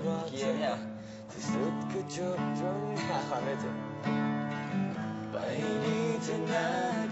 รอเธอที่สุดก็จบตรงหาความได้เจอไปดีเถอะนะ